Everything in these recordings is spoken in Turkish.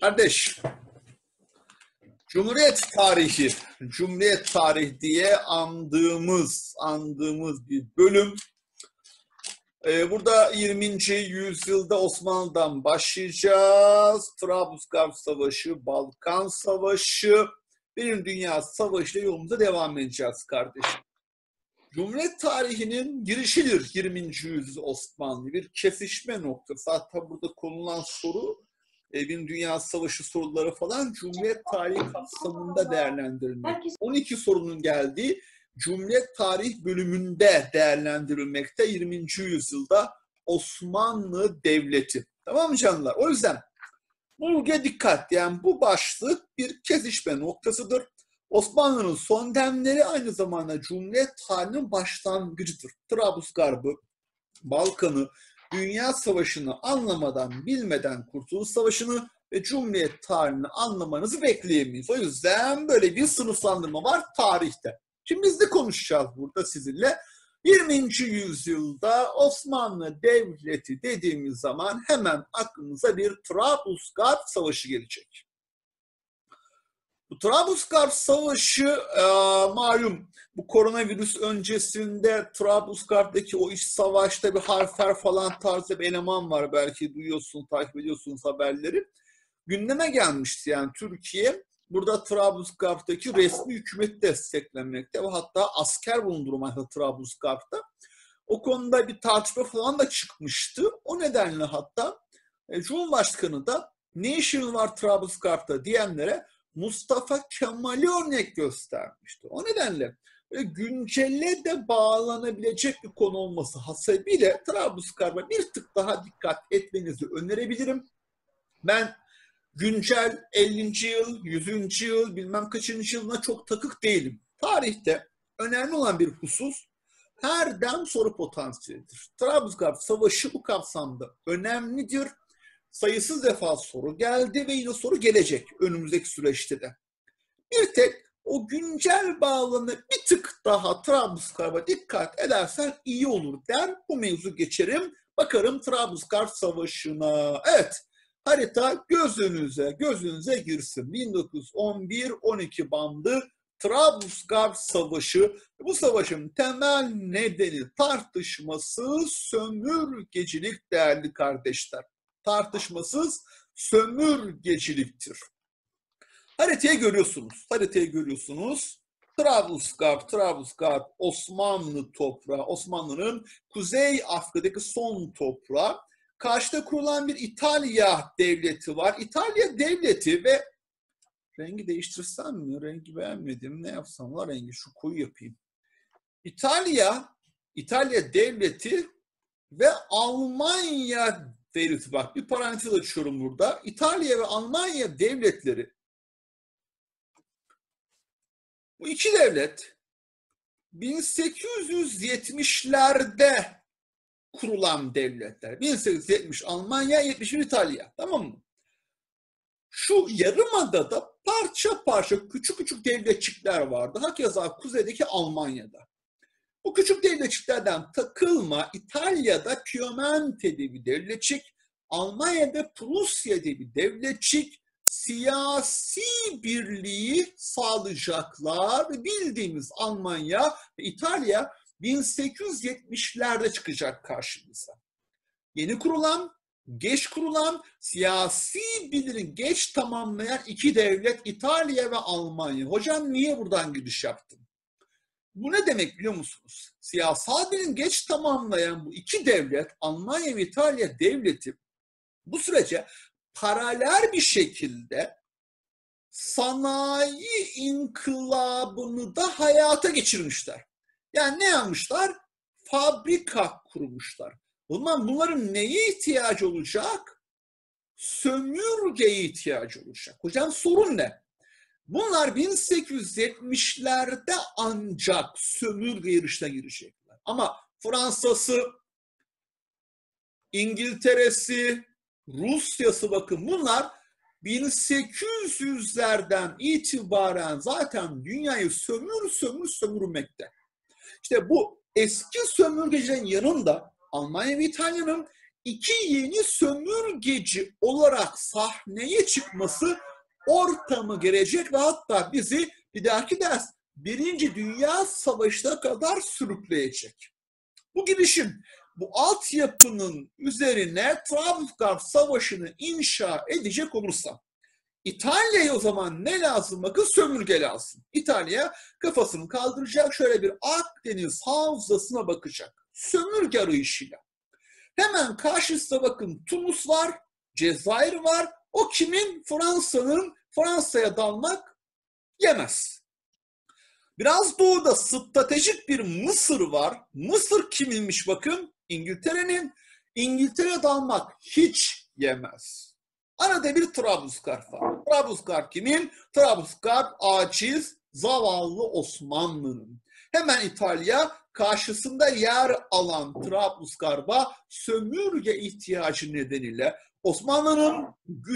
Kardeş, Cumhuriyet tarihi diye andığımız bir bölüm. Burada 20. yüzyılda Osmanlı'dan başlayacağız. Trablusgarp Savaşı, Balkan Savaşı, Birinci Dünya Savaşı ile yolumuza devam edeceğiz kardeşim. Cumhuriyet tarihinin girişidir 20. yüzyıl Osmanlı. Bir kesişme noktası. Hatta burada konulan soru, Birinci Dünya Savaşı soruları falan Cumhuriyet tarihi kapsamında değerlendirilmek. 12 sorunun geldiği Cumhuriyet tarih bölümünde değerlendirilmekte 20. yüzyılda Osmanlı Devleti. Tamam mı canlar? O yüzden bulguya dikkat. Yani bu başlık bir kesişme noktasıdır. Osmanlı'nın son demleri aynı zamanda Cumhuriyet tarihinin başlangıcıdır. Trablusgarp'ı, Balkan'ı, Dünya Savaşı'nı anlamadan, bilmeden Kurtuluş Savaşı'nı ve Cumhuriyet tarihini anlamanızı bekleyemeyiz. O yüzden böyle bir sınıflandırma var tarihte. Şimdi biz de konuşacağız burada sizinle. 20. yüzyılda Osmanlı Devleti dediğimiz zaman hemen aklınıza bir Trablusgarp Savaşı gelecek. Bu Trablusgarp Savaşı malum bu koronavirüs öncesinde Trablusgarp'taki o iç savaşta bir harfer falan tarzı bir eleman var. Belki duyuyorsunuz, takip ediyorsunuz haberleri. Gündeme gelmişti yani Türkiye. Burada Trablusgarp'taki resmi hükümeti desteklemekte ve hatta asker bulundurmakta Trablusgarp'ta. O konuda bir tartışma falan da çıkmıştı. O nedenle hatta Cumhurbaşkanı da ne işin var Trablusgarp'ta diyenlere Mustafa Kemal'i örnek göstermişti. O nedenle güncelle de bağlanabilecek bir konu olması hasebiyle Trablusgarp'a bir tık daha dikkat etmenizi önerebilirim. Ben güncel 50. yıl, 100. yıl, bilmem kaçıncı yılına çok takık değilim. Tarihte önemli olan bir husus her dem soru potansiyelidir. Trablusgarp Savaşı bu kapsamda önemlidir. Sayısız defa soru geldi ve yine soru gelecek önümüzdeki süreçte de. Bir tek o güncel bağlamı bir tık daha Trablusgarp'a dikkat edersen iyi olur der. Bu mevzu geçerim. Bakarım Trablusgarp Savaşı'na. Evet, harita gözünüze girsin. 1911-12 bandı Trablusgarp Savaşı. Bu savaşın temel nedeni tartışmasız sömürgecilik değerli kardeşler. Tartışmasız sömürgeciliktir. Haritayı görüyorsunuz. Trablusgarp Osmanlı toprağı, Osmanlı'nın Kuzey Afrika'daki son toprağı. Karşıda kurulan bir İtalya devleti var. İtalya devleti ve rengi değiştirsem mi? Rengi beğenmedim. Ne yapsam var rengi? Şu koyu yapayım. İtalya devleti ve Almanya devleti. Bak bir parantez açıyorum burada. İtalya ve Almanya devletleri, bu iki devlet 1870'lerde kurulan devletler. 1870 Almanya, 71 İtalya. Tamam mı? Şu yarımadada parça parça küçük devletçikler vardı. Hakeza kuzeydeki Almanya'da. Bu küçük devletçiklerden takılma İtalya'da Piemonte diye bir devletçik, Almanya'da Prusya diye bir devletçik siyasi birliği sağlayacaklar ve bildiğimiz Almanya ve İtalya 1870'lerde çıkacak karşımıza. Yeni kurulan, geç kurulan, siyasi birliğini geç tamamlayan iki devlet İtalya ve Almanya. Hocam niye buradan giriş yaptım? Bu ne demek biliyor musunuz? Siyasal birliğini geç tamamlayan bu iki devlet, Almanya ve İtalya devleti bu sürece paralel bir şekilde sanayi inkılabını da hayata geçirmişler. Yani ne yapmışlar? Fabrika kurmuşlar. O zaman bunların neye ihtiyacı olacak? Sömürgeye ihtiyacı olacak. Hocam sorun ne? Bunlar 1870'lerde ancak sömürge yarışına girecekler. Ama Fransa'sı, İngiltere'si, Rusya'sı bakın bunlar 1800'lerden itibaren zaten dünyayı sömürmekte. İşte bu eski sömürgecilerin yanında Almanya ve İtalya'nın iki yeni sömürgeci olarak sahneye çıkması ortamı gelecek ve hatta bizi bir dahaki ders Birinci Dünya Savaşı'na kadar sürükleyecek. Bu girişim, bu altyapının üzerine Trafalgar Savaşı'nı inşa edecek olursa, İtalya'ya o zaman ne lazım? Bakın sömürge lazım. İtalya kafasını kaldıracak, şöyle bir Akdeniz havzasına bakacak. Sömürge arayışıyla. Hemen karşısında bakın Tunus var, Cezayir var. O kimin? Fransa'nın. Fransa'ya dalmak yemez. Biraz doğuda stratejik bir Mısır var. Mısır kiminmiş bakın? İngiltere'nin. İngiltere dalmak hiç yemez. Arada bir Trablusgarp var. Trablusgarp kimin? Trablusgarp aciz, zavallı Osmanlı'nın. Hemen İtalya karşısında yer alan Trablusgarp'a sömürge ihtiyacı nedeniyle Osmanlı'nın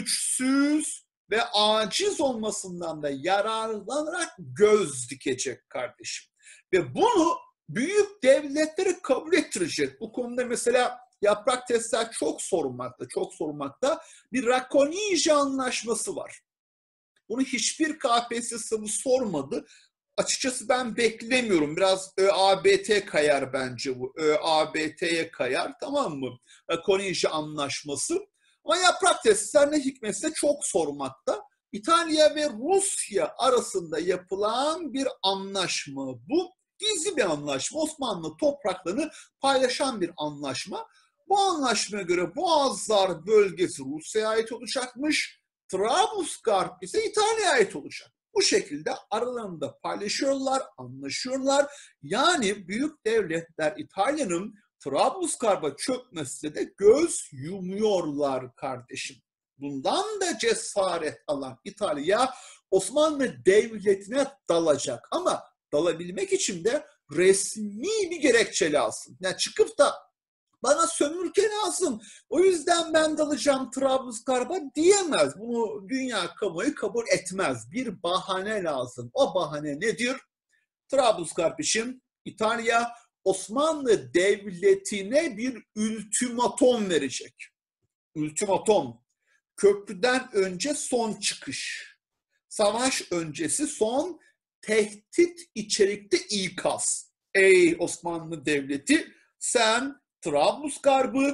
güçsüz ve aciz olmasından da yararlanarak göz dikecek kardeşim. Ve bunu büyük devletleri kabul ettirecek. Bu konuda mesela Yaprak Testler çok sorulmakta. Bir Rakonije anlaşması var. Bunu hiçbir KPSS'ı sormadı. Açıkçası ben beklemiyorum. Biraz ÖABT kayar bence bu. ÖABT'ye kayar, tamam mı? Rakonije anlaşması. Ama Yaprak Testler ne hikmetse çok sormakta. İtalya ve Rusya arasında yapılan bir anlaşma bu. Gizli bir anlaşma. Osmanlı topraklarını paylaşan bir anlaşma. Bu anlaşmaya göre Boğazlar bölgesi Rusya'ya ait olacakmış. Trablusgarp ise İtalya'ya ait olacak. Bu şekilde aralarında paylaşıyorlar, anlaşıyorlar. Yani büyük devletler İtalya'nın Trablusgarp'a çökmesine de göz yumuyorlar kardeşim. Bundan da cesaret alan İtalya Osmanlı Devleti'ne dalacak. Ama dalabilmek için de resmi bir gerekçe lazım. Yani çıkıp da bana sömürge lazım, o yüzden ben dalacağım Trablusgarp'a diyemez. Bunu dünya kamuoyu kabul etmez. Bir bahane lazım. O bahane nedir? Trablusgarp için İtalya Osmanlı Devleti'ne bir ultimatom verecek. Ultimatom. Köprüden önce son çıkış. Savaş öncesi son tehdit içerikli ikaz. Ey Osmanlı Devleti, sen Trablusgarp'ı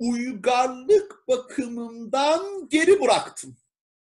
uygarlık bakımından geri bıraktın.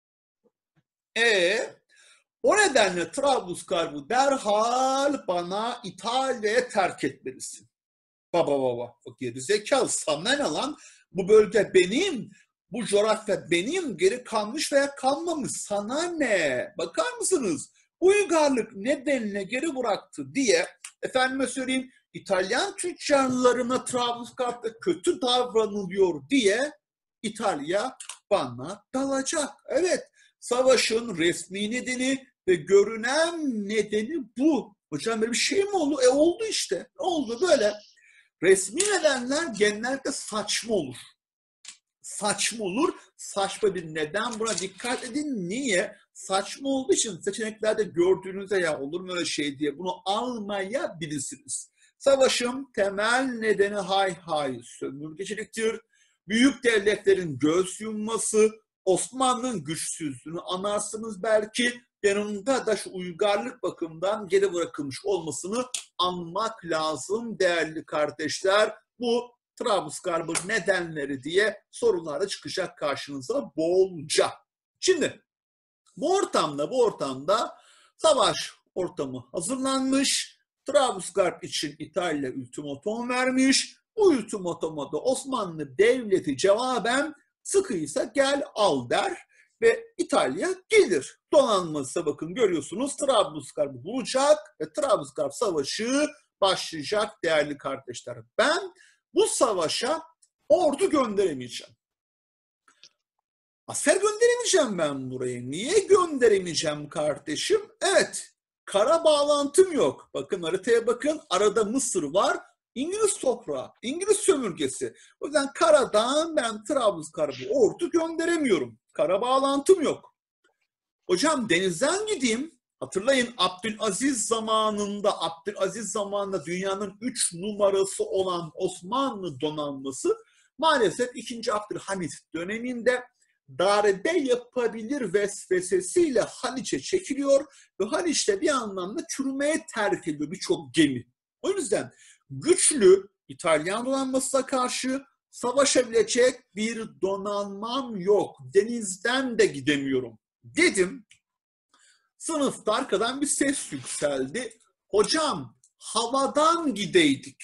O nedenle Trablusgarp'ı derhal bana İtalya'ya terk etmelisin. Baba. Geri zekalı, sana ne lan? Bu bölge benim, bu coğrafya benim, geri kalmış veya kalmamış. Sana ne? Bakar mısınız? Uygarlık nedenle geri bıraktı diye, efendime söyleyeyim, İtalyan tüccarlarına Trablusgarp'ta kötü davranılıyor diye İtalya bana dalacak. Evet, savaşın resmi nedeni ve görünen nedeni bu. Hocam böyle bir şey mi oldu? Oldu işte. Oldu böyle. Resmi nedenler genellikle saçma olur. Saçma olur. Saçma bir neden. Buna dikkat edin. Niye? Saçma olduğu için seçeneklerde gördüğünüzde ya olur mu öyle şey diye bunu almayabilirsiniz. Savaşın temel nedeni hay sömürgeciliktir. Büyük devletlerin göz yumması, Osmanlı'nın güçsüzlüğünü anarsınız belki, yanında da şu uygarlık bakımından geri bırakılmış olmasını anmak lazım değerli kardeşler. Bu Trablusgarp'ın nedenleri diye sorularda çıkacak karşınıza bolca. Şimdi bu ortamda savaş ortamı hazırlanmış. Trablusgarp için İtalya ultimatom vermiş. Bu ultimatoma da Osmanlı Devleti cevaben sıkıysa gel al der ve İtalya gelir. Donanması bakın görüyorsunuz Trablusgarp'ı bulacak ve Trablusgarp Savaşı başlayacak değerli kardeşler. Ben bu savaşa ordu gönderemeyeceğim. Asker gönderemeyeceğim ben buraya. Niye gönderemeyeceğim kardeşim? Evet, kara bağlantım yok. Bakın haritaya bakın. Arada Mısır var. İngiliz toprağı, İngiliz sömürgesi. O yüzden karadan ben Trablusgarp'a ordu gönderemiyorum. Kara bağlantım yok. Hocam denizden gideyim. Hatırlayın Abdülaziz zamanında dünyanın 3 numarası olan Osmanlı donanması Maalesef 2. Abdülhamit döneminde darbe yapabilir vesvesesiyle Haliç'e çekiliyor ve Haliç'te bir anlamda çürümeye terk ediyor birçok gemi. O yüzden güçlü İtalyan donanmasına karşı savaşabilecek bir donanmam yok. Denizden de gidemiyorum dedim. Sınıfta arkadan bir ses yükseldi. Hocam havadan gideydik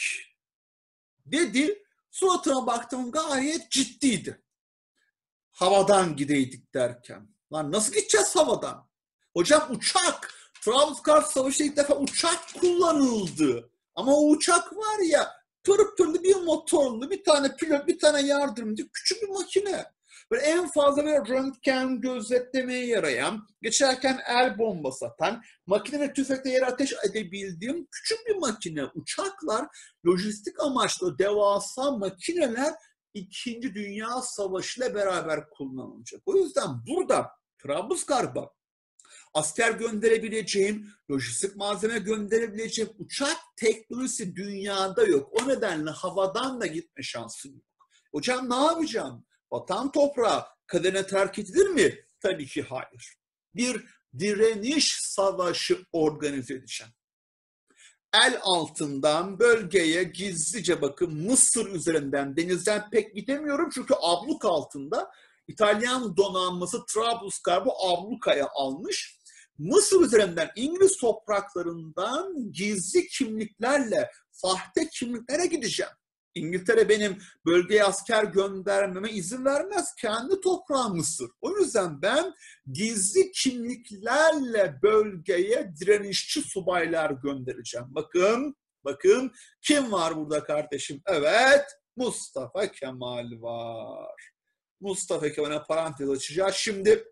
dedi. Suratına baktım gayet ciddiydi. Havadan gideydik derken. Lan nasıl gideceğiz havadan? Hocam uçak. Trablusgarp Savaşı'nda ilk defa uçak kullanıldı. Ama o uçak var ya pırpırlı bir motorlu bir tane pilot bir tane yardımcı küçük bir makine. Böyle en fazla böyle röntgen gözetlemeye yarayan, geçerken el bombası atan, makine ve tüfekle yere ateş edebildiğim küçük bir makine. Uçaklar lojistik amaçlı devasa makineler 2. Dünya Savaşı ile beraber kullanılacak. O yüzden burada Trablusgarp'a asker gönderebileceğim, lojistik malzeme gönderebileceğim uçak teknolojisi dünyada yok. O nedenle havadan da gitme şansım yok. Hocam ne yapacağım? Vatan toprağı kaderine terk edilir mi? Tabii ki hayır. Bir direniş savaşı organize edeceğim. El altından bölgeye gizlice bakın Mısır üzerinden denizden pek gidemiyorum çünkü abluk altında İtalyan donanması Trablusgarp'ı ablukaya almış. Mısır üzerinden İngiliz topraklarından gizli kimliklerle sahte kimliklere gideceğim. İngiltere benim bölgeye asker göndermeme izin vermez. Kendi toprağı Mısır. O yüzden ben gizli kimliklerle bölgeye direnişçi subaylar göndereceğim. Bakın kim var burada kardeşim? Evet, Mustafa Kemal var. Mustafa Kemal'e parantez açacağız. Şimdi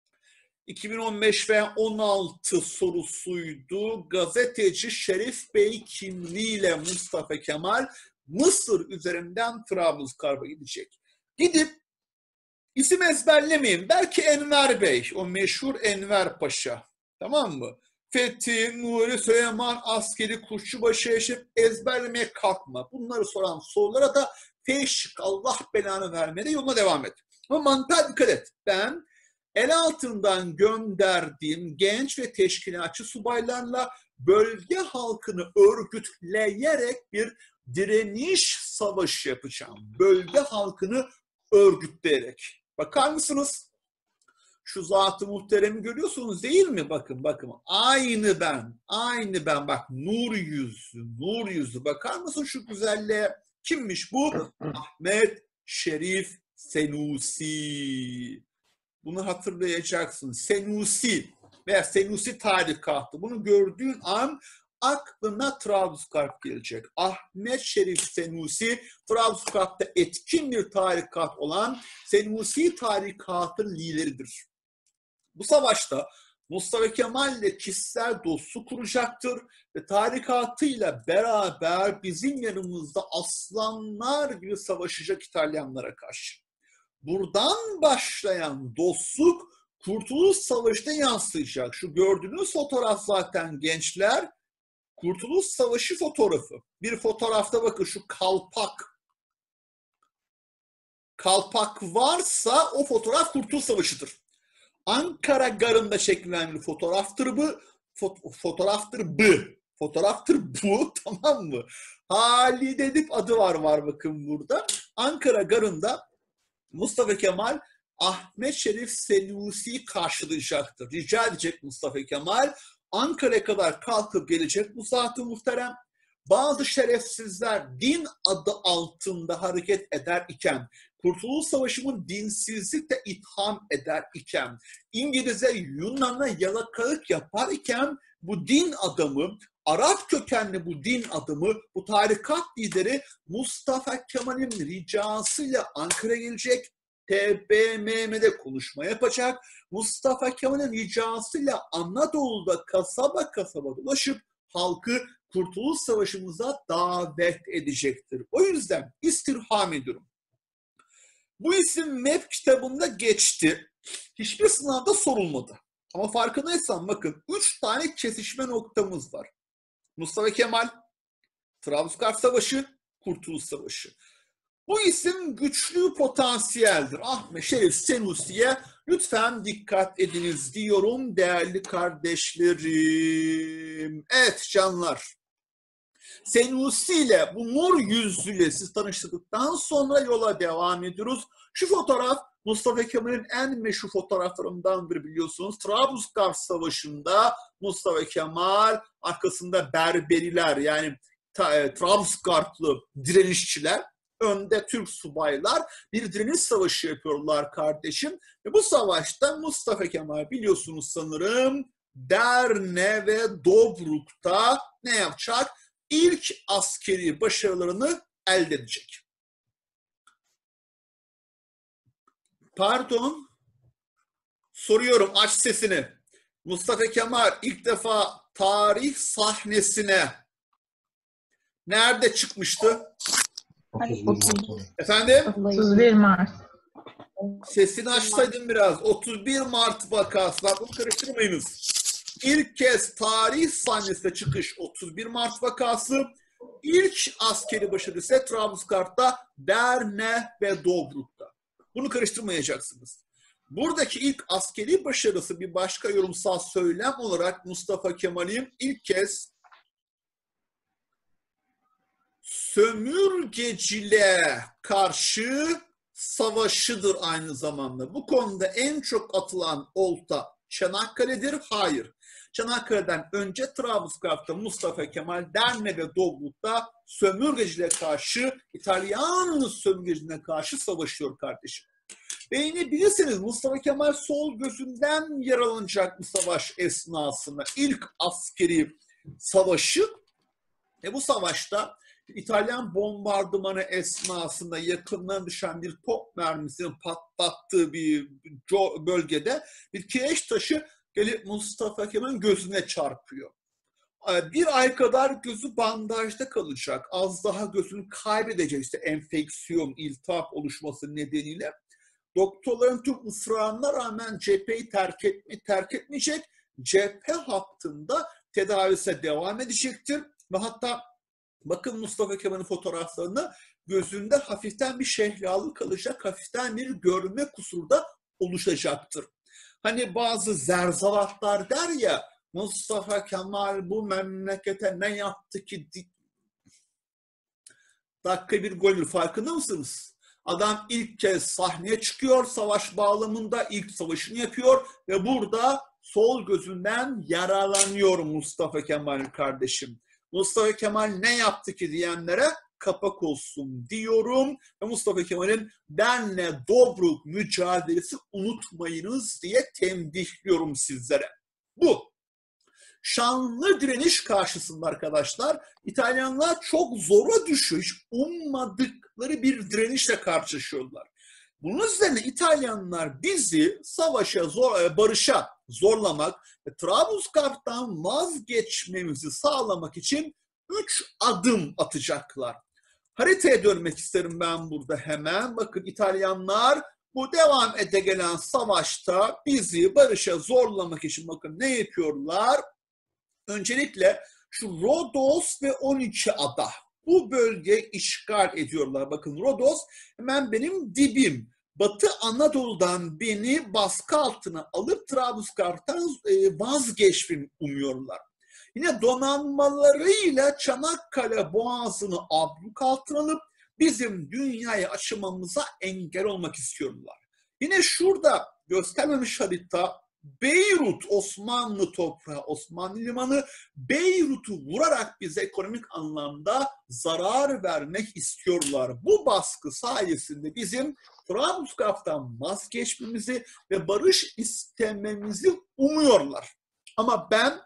2015 ve 16 sorusuydu. Gazeteci Şerif Bey kimliğiyle Mustafa Kemal Mısır üzerinden Trablusgarp'a gidecek. Gidip isim ezberlemeyin. Belki Enver Bey, o meşhur Enver Paşa. Tamam mı? Fethi, Nuri, Süleyman, askeri, Kuşçubaşı, Eşref ezberlemeye kalkma. Bunları soran sorulara da teşvik, Allah belanı vermede yoluna devam et. Ama mantığa dikkat et. Ben el altından gönderdiğim genç ve teşkilatçı subaylarla bölge halkını örgütleyerek bir direniş savaşı yapacağım. Bölge halkını örgütleyerek. Bakar mısınız? Şu zat-ı muhteremi görüyorsunuz değil mi? Bakın. Aynı ben. Bak nur yüzlü. Bakar mısın şu güzelliğe? Kimmiş bu? Ahmet Şerif Senusi. Bunu hatırlayacaksın. Senusi veya Senusi tarikatı. Bunu gördüğün an aklına Trablusgarp gelecek. Ahmet Şerif Senusi, Trablusgarp'ta etkin bir tarikat olan Senusi tarikatının lideridir. Bu savaşta Mustafa Kemal ile kişisel dostluk kuracaktır ve tarikatıyla beraber bizim yanımızda aslanlar gibi savaşacak İtalyanlara karşı. Buradan başlayan dostluk Kurtuluş Savaşı'na yansıyacak. Şu gördüğünüz fotoğraf zaten gençler Kurtuluş Savaşı fotoğrafı. Bir fotoğrafta bakın şu kalpak. Kalpak varsa o fotoğraf Kurtuluş Savaşı'dır. Ankara Garı'nda çekilen bir fotoğraftır bu. Fotoğraftır bu, tamam mı? Halide Edip adı var bakın burada. Ankara Garı'nda Mustafa Kemal Ahmet Şerif Senusi'yi karşılayacaktır. Rica edecek Mustafa Kemal. Ankara'ya kadar kalkıp gelecek bu zat-ı muhterem. Bazı şerefsizler din adı altında hareket eder iken, Kurtuluş Savaşı'nın dinsizlikle itham eder iken, İngiliz'e Yunan'a yalakalık yapar iken bu din adamı, Arap kökenli bu din adamı, bu tarikat lideri Mustafa Kemal'in ricasıyla Ankara'ya gelecek. TBMM'de konuşma yapacak. Mustafa Kemal'in ricasıyla Anadolu'da kasaba dolaşıp halkı Kurtuluş Savaşı'mıza davet edecektir. O yüzden istirham ediyorum. Bu isim MEP kitabında geçti. Hiçbir sınavda sorulmadı. Ama farkındaysan bakın 3 tane kesişme noktamız var. Mustafa Kemal, Trablusgarp Savaşı, Kurtuluş Savaşı. Bu isim güçlü potansiyeldir. Ahmet Şerif Senusi'ye lütfen dikkat ediniz diyorum değerli kardeşlerim. Evet canlar. Senusi ile bu mor yüzlüyle siz tanıştırdıktan sonra yola devam ediyoruz. Şu fotoğraf Mustafa Kemal'in en meşhur fotoğraflarından biri biliyorsunuz. Trablusgarp Savaşı'nda Mustafa Kemal arkasında Berberiler yani Trablusgarplı direnişçiler, önde Türk subaylar bir direniş savaşı yapıyorlar kardeşim. Ve bu savaşta Mustafa Kemal biliyorsunuz sanırım Derne ve Dobruk'ta ne yapacak? İlk askeri başarılarını elde edecek. Pardon, soruyorum aç sesini. Mustafa Kemal ilk defa tarih sahnesine nerede çıkmıştı? 31 Efendim? 31 Mart. Sesini açsaydın biraz. 31 Mart vakası. Bunu karıştırmayınız. İlk kez tarih sahnesine çıkış 31 Mart vakası. İlk askeri başarı ise Trablusgarp'ta, Derne ve Dobruk'ta. Bunu karıştırmayacaksınız. Buradaki ilk askeri başarısı bir başka yorumsal söylem olarak Mustafa Kemal'in ilk kez sömürgeciliğe karşı savaşıdır aynı zamanda. Bu konuda en çok atılan olta Çanakkale'dir. Hayır. Çanakkale'den önce Trablusgarp'ta Mustafa Kemal Derne ve Dobruk'ta sömürgeciliğe karşı, İtalyan sömürgeciliğine karşı savaşıyor kardeşim. Ve yine bilirsiniz Mustafa Kemal sol gözünden yaralanacak bu savaş esnasında. İlk askeri savaşı ve bu savaşta İtalyan bombardımanı esnasında yakından düşen bir top mermisinin patlattığı bir bölgede bir kireç taşı gelip Mustafa Kemal'in gözüne çarpıyor. Bir ay kadar gözü bandajda kalacak. Az daha gözünü kaybedecek işte enfeksiyon, iltihap oluşması nedeniyle. Doktorların tüm ısrarına rağmen cepheyi terk etmeyecek. Cephe hattında tedavisine devam edecektir. Ve hatta bakın Mustafa Kemal'in fotoğraflarını, gözünde hafiften bir şehlalık kalacak, hafiften bir görme kusuru da oluşacaktır. Hani bazı zerzavatlar der ya, Mustafa Kemal bu memlekete ne yaptı ki? Dakika bir golü farkında mısınız? Adam ilk kez sahneye çıkıyor, savaş bağlamında ilk savaşını yapıyor ve burada sol gözünden yaralanıyor Mustafa Kemal kardeşim. Mustafa Kemal ne yaptı ki diyenlere kapak olsun diyorum ve Mustafa Kemal'in Derne Dobruk mücadelesi unutmayınız diye tembihliyorum sizlere. Bu şanlı direniş karşısında arkadaşlar İtalyanlar çok zora düşüyor. Hiç ummadıkları bir direnişle karşılaşıyorlar. Bunun üzerine İtalyanlar bizi barışa zorlamak ve Trablusgarp'tan vazgeçmemizi sağlamak için 3 adım atacaklar. Haritaya dönmek isterim ben burada hemen. Bakın İtalyanlar bu devam ede gelen savaşta bizi barışa zorlamak için bakın ne yapıyorlar? Öncelikle şu Rodos ve 12 ada. Bu bölge işgal ediyorlar. Bakın Rodos hemen benim dibim. Batı Anadolu'dan beni baskı altına alıp Trablusgarp'tan vazgeçmemi umuyorlar. Yine donanmalarıyla Çanakkale Boğazı'nı abluk altına alıp bizim dünyaya açılmamıza engel olmak istiyorlar. Yine şurada göstermemiş harita Beyrut, Osmanlı toprağı, Osmanlı limanı, Beyrut'u vurarak bize ekonomik anlamda zarar vermek istiyorlar. Bu baskı sayesinde bizim Trablusgarp'tan vazgeçmemizi ve barış istememizi umuyorlar. Ama ben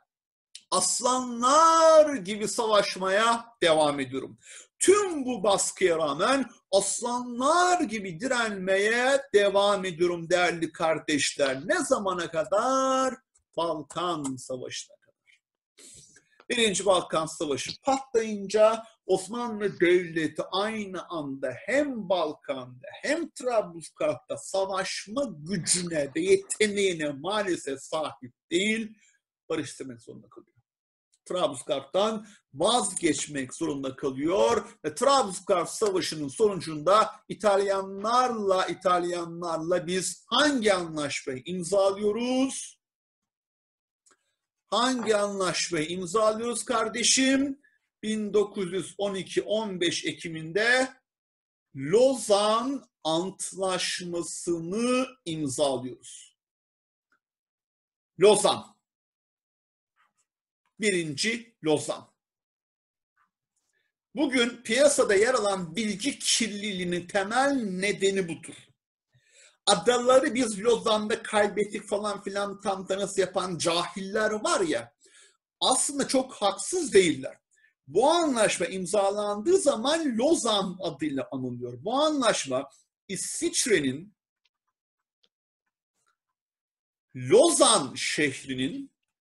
aslanlar gibi savaşmaya devam ediyorum. Tüm bu baskıya rağmen aslanlar gibi direnmeye devam ediyorum değerli kardeşler. Ne zamana kadar? Balkan Savaşı'na kadar. Birinci Balkan Savaşı patlayınca Osmanlı Devleti aynı anda hem Balkan'da hem Trablusgarp'ta savaşma gücüne ve yeteneğine maalesef sahip değil, barış istemek zorunda kalıyor. Trablusgarp'tan vazgeçmek zorunda kalıyor ve Trablusgarp Savaşı'nın sonucunda İtalyanlarla biz hangi anlaşmayı imzalıyoruz? Hangi anlaşmayı imzalıyoruz kardeşim? 1912 15 Ekim'inde Lozan Antlaşması'nı imzalıyoruz. Lozan. Birinci Lozan. Bugün piyasada yer alan bilgi kirliliğinin temel nedeni budur. Adaları biz Lozan'da kaybettik falan filan tantanası yapan cahiller var ya, aslında çok haksız değiller. Bu anlaşma imzalandığı zaman Lozan adıyla anılıyor. Bu anlaşma İsviçre'nin Lozan şehrinin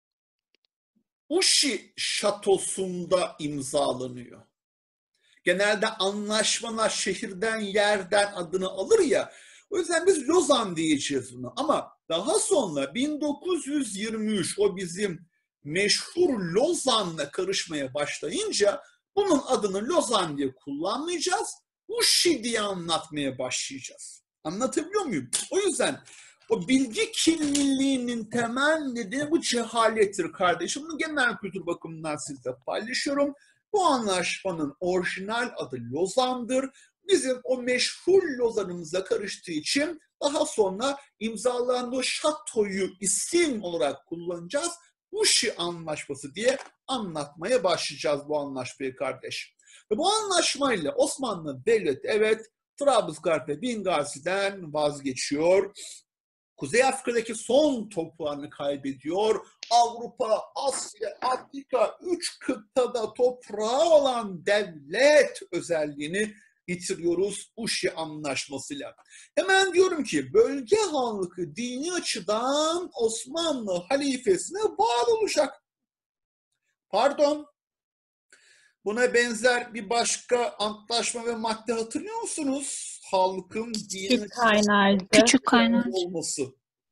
Uşi şatosunda imzalanıyor. Genelde anlaşmalar şehirden, yerden adını alır ya. O yüzden biz Lozan diyeceğiz bunu. Ama daha sonra 1923 o bizim meşhur Lozan'la karışmaya başlayınca bunun adını Lozan diye kullanmayacağız. Uşi diye anlatmaya başlayacağız. Anlatabiliyor muyum? O yüzden o bilgi kirliliğinin temel nedeni bu cehalettir kardeşim. Bunu genel kültür bakımından sizle paylaşıyorum. Bu anlaşmanın orijinal adı Lozan'dır. Bizim o meşhur Lozan'ımıza karıştığı için daha sonra imzalandığı şatoyu isim olarak kullanacağız. Uşi Anlaşması diye anlatmaya başlayacağız bu anlaşmayı kardeş. Ve bu anlaşmayla Osmanlı Devleti evet Trablusgarp ve Bingazi'den vazgeçiyor. Kuzey Afrika'daki son toprağını kaybediyor. Avrupa, Asya, Afrika 3 kıtada toprağı olan devlet özelliğini bitiriyoruz Uşi Anlaşması'yla. Hemen diyorum ki bölge halkı dini açıdan Osmanlı halifesine bağlı olacak. Pardon. Buna benzer bir başka antlaşma ve madde hatırlıyor musunuz? Halkın dini Küçük Kaynarca. olması.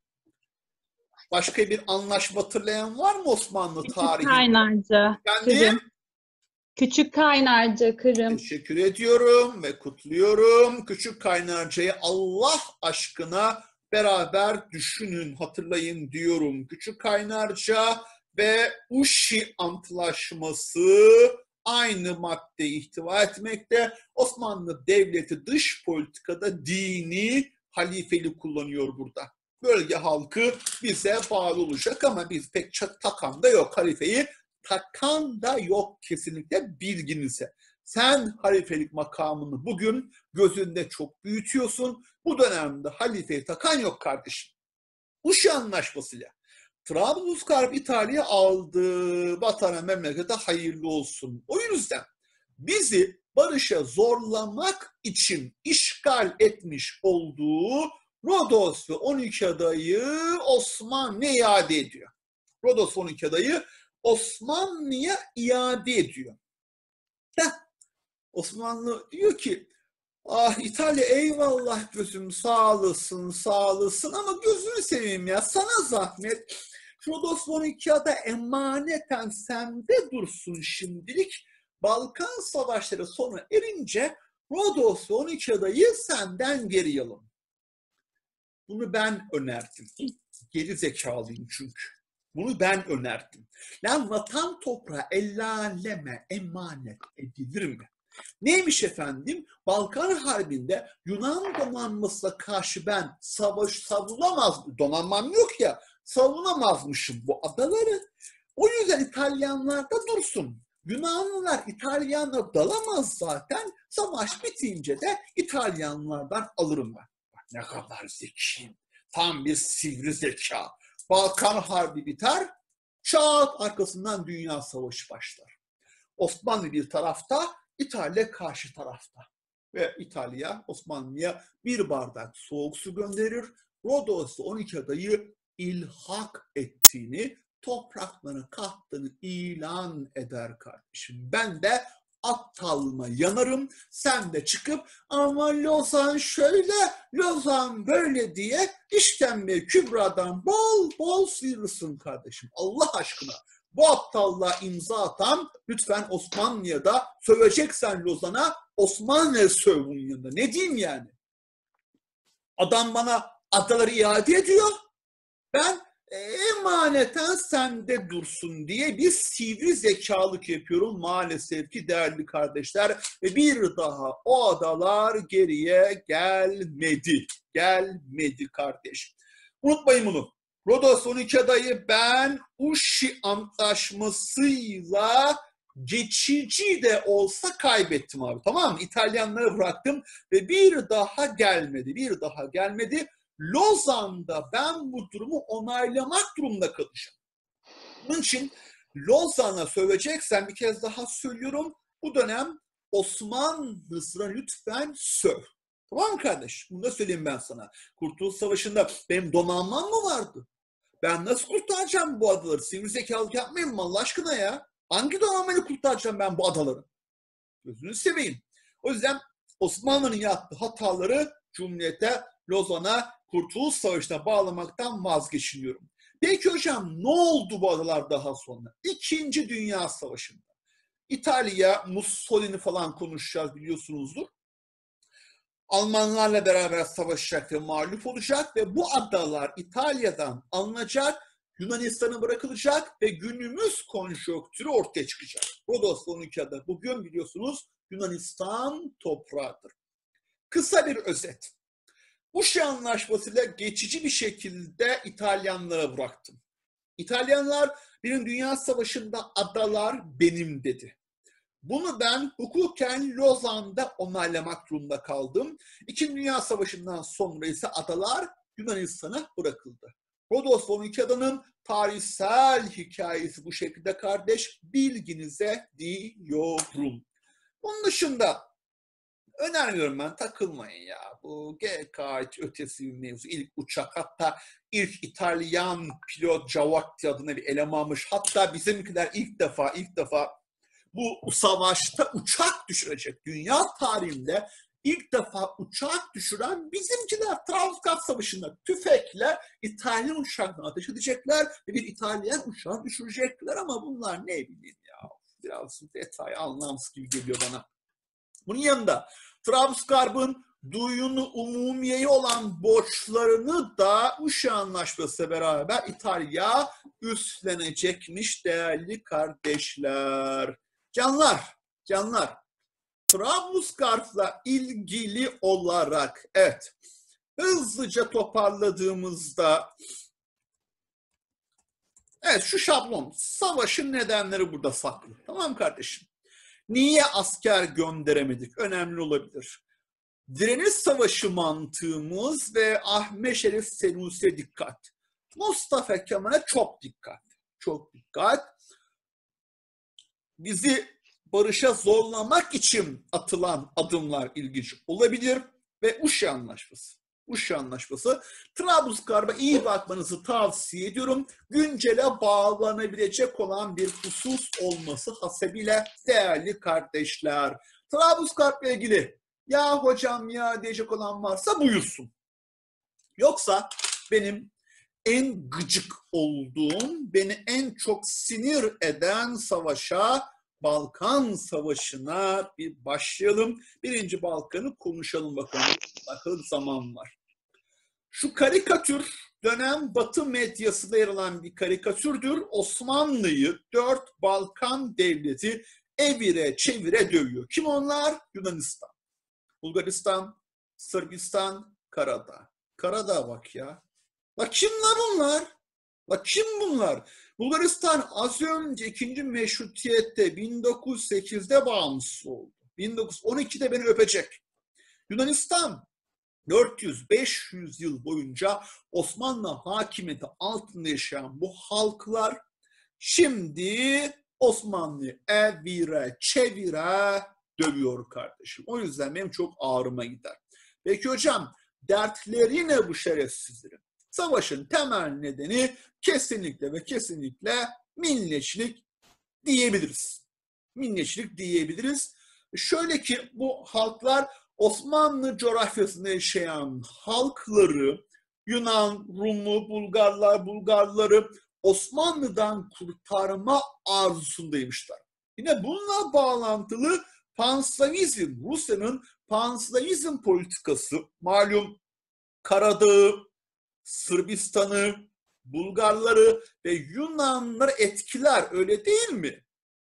Başka bir anlaşma hatırlayan var mı Osmanlı tarihi? Küçük Kaynarca. Kırım. Küçük Kaynarca, Kırım. Teşekkür ediyorum ve kutluyorum. Küçük Kaynarca'yı Allah aşkına beraber düşünün, hatırlayın diyorum. Küçük Kaynarca ve Uşi Antlaşması aynı maddeyi ihtiva etmekte. Osmanlı Devleti dış politikada dini halifeli kullanıyor burada. Bölge halkı bize bağlı olacak ama biz pek takan da yok halifeyi. Takan da yok kesinlikle bilginize. Sen halifelik makamını bugün gözünde çok büyütüyorsun. Bu dönemde halifeyi takan yok kardeşim. Uşi Anlaşması'yla Trablusgarp İtalya aldı. Vatana memlekete hayırlı olsun. O yüzden bizi barışa zorlamak için işgal etmiş olduğu Rodos ve 12 adayı Osmanlı'ya iade ediyor. Rodos ve 12 adayı Osmanlı'ya iade ediyor. Osmanlı diyor ki ah İtalya eyvallah gözüm sağ olasın ama gözünü seveyim ya sana zahmet. Rodos 12 ada emaneten sende dursun şimdilik. Balkan savaşları sona erince Rodos ve 12 adayı senden geri alın. Bunu ben önerdim. Geri zekalıyım çünkü. Bunu ben önerdim. Lan vatan toprağı el aleme emanet edilir mi? Neymiş efendim? Balkan Harbi'nde Yunan donanmasına karşı ben donanmam yok ya, savunamazmışım bu adaları. O yüzden İtalyanlar da dursun. Yunanlılar İtalyanlar dalamaz zaten. Savaş bitince de İtalyanlardan alırım ben. Bak ne kadar zekiyim. Tam bir sivri zeka. Balkan Harbi biter, çat arkasından Dünya Savaşı başlar. Osmanlı bir tarafta, İtalya karşı tarafta. Ve İtalya Osmanlı'ya bir bardak soğuk su gönderir. Rodos'ta 12 adayı ilhak ettiğini, topraklarına kattığını ilan eder kardeşim. Ben de aptalma yanarım. Sen de çıkıp ama Lozan şöyle, Lozan böyle diye işkembe kübradan bol bol sıyrılsın kardeşim. Allah aşkına. Bu aptallığa imza atan lütfen Osmanlı'ya da söveceksen Lozan'a Osmanlı'ya söv bunun yanında. Ne diyeyim yani? Adam bana adaları iade ediyor. Ben emaneten sende dursun diye bir sivri zekalık yapıyorum maalesef ki değerli kardeşler. Ve bir daha o adalar geriye gelmedi. Gelmedi kardeş. Unutmayın bunu. Rodos 12 adayı ben Uşi Antlaşması'yla geçici de olsa kaybettim abi. Tamam mı? İtalyanlara bıraktım ve bir daha gelmedi. Bir daha gelmedi. Lozan'da ben bu durumu onaylamak durumunda kalacağım. Bunun için Lozan'a söveceksen bir kez daha söylüyorum. Bu dönem Osmanlı'sına lütfen söv. Tamam mı kardeş? Bunu da söyleyeyim ben sana. Kurtuluş Savaşı'nda benim donanmam mı vardı? Ben nasıl kurtaracağım bu adaları? Sivrizekalılık yapmayın mı Allah aşkına ya? Hangi donanmayla kurtaracağım ben bu adaları? Gözünü seveyim. O yüzden Osmanlı'nın yaptığı hataları Cumhuriyet'e, Lozan'a, Kurtuluş Savaşı'na bağlamaktan vazgeçiniyorum. Peki hocam ne oldu bu adalar daha sonra? İkinci Dünya Savaşı'nda. İtalya, Mussolini falan konuşacağız biliyorsunuzdur. Almanlarla beraber savaşacak ve mağlup olacak ve bu adalar İtalya'dan alınacak, Yunanistan'a bırakılacak ve günümüz konjonktürü ortaya çıkacak. Rodos 12 ada bugün biliyorsunuz Yunanistan toprağıdır. Kısa bir özet. Uşi Anlaşması'yla geçici bir şekilde İtalyanlara bıraktım. İtalyanlar Birinci Dünya Savaşı'nda adalar benim dedi. Bunu ben hukuken Lozan'da onaylamak durumunda kaldım. İkinci Dünya Savaşı'ndan sonra ise adalar Yunanistan'a bırakıldı. Rodos 12 adanın tarihsel hikayesi bu şekilde kardeş, bilginize diyorum. Bunun dışında önermiyorum ben, takılmayın ya. Bu GK ötesi bir mevzu. İlk uçak, hatta ilk İtalyan pilot Giavotti adına bir elemanmış. Hatta bizimkiler ilk defa bu savaşta uçak düşürecek. Dünya tarihinde ilk defa uçak düşüren bizimkiler. Trablusgarp Savaşı'nda tüfekle İtalyan uçaklarına ateş edecekler ve bir İtalyan uçağı düşürecekler ama bunlar ne bileyim ya. Biraz detay anlamsız gibi geliyor bana. Bunun yanında Trablusgarp'ın duyunu umumiyeyi olan borçlarını da Uşi Anlaşması'yla beraber İtalya üstlenecekmiş değerli kardeşler. Canlar, Trablusgarp'la ilgili olarak evet, hızlıca toparladığımızda evet şu şablon, savaşın nedenleri burada saklı. Tamam kardeşim? Niye asker gönderemedik? Önemli olabilir. Direniş savaşı mantığımız ve Ahmet Şerif Senus'e dikkat. Mustafa Kemal'e çok dikkat. Çok dikkat. Bizi barışa zorlamak için atılan adımlar ilginç olabilir ve Uşi Anlaşması. Uşi Anlaşması. Trablusgarp'a iyi bakmanızı tavsiye ediyorum. Güncele bağlanabilecek olan bir husus olması hasebiyle değerli kardeşler. Trablusgarp'la ilgili ya hocam ya diyecek olan varsa buyursun. Yoksa benim en gıcık olduğum, beni en çok sinir eden savaşa, Balkan Savaşı'na bir başlayalım. Birinci Balkan'ı konuşalım bakalım. Bakalım zaman var. Şu karikatür dönem Batı medyasında yer alan bir karikatürdür. Osmanlı'yı 4 Balkan devleti evire çevire dövüyor. Kim onlar? Yunanistan, Bulgaristan, Sırbistan, Karadağ. Karadağ bak ya. Bak kim lan bunlar? Bak kim bunlar? Bulgaristan az önce 2. Meşrutiyet'te 1908'de bağımsız oldu. 1912'de beni öpecek. Yunanistan 400-500 yıl boyunca Osmanlı hakimiyeti altında yaşayan bu halklar şimdi Osmanlı'yı evire çevire dövüyor kardeşim. O yüzden benim çok ağrıma gider. Peki hocam dertleri ne bu şerefsizlerin? Savaşın temel nedeni kesinlikle ve kesinlikle milliyetçilik diyebiliriz. Milliyetçilik diyebiliriz. Şöyle ki bu halklar Osmanlı coğrafyasında yaşayan halkları, Yunan, Rumu, Bulgarları Osmanlı'dan kurtarma arzusundaymışlar. Yine bununla bağlantılı Panslavizm, Rusya'nın Panslavizm politikası, malum Karadağ'ı, Sırbistan'ı, Bulgarları ve Yunanlıları etkiler, öyle değil mi?